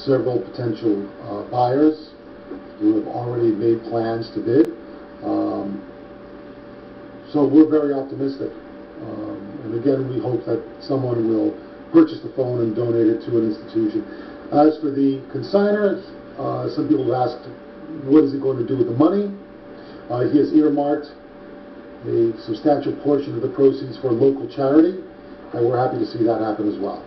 several potential buyers who have already made plans to bid. So we're very optimistic. And again, we hope that someone will purchase the phone and donate it to an institution. As for the consignor, some people have asked, what is he going to do with the money? He has earmarked a substantial portion of the proceeds for a local charity, and we're happy to see that happen as well.